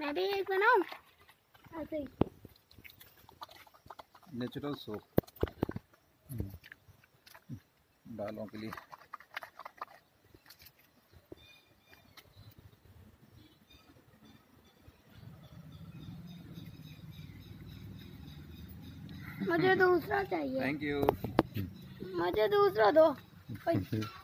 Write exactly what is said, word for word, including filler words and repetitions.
मैं भी एक बनाऊं ऐसे ही नेचुरल सोप बालों के लिए। मुझे दूसरा चाहिए। Thank you. मुझे दूसरा दो।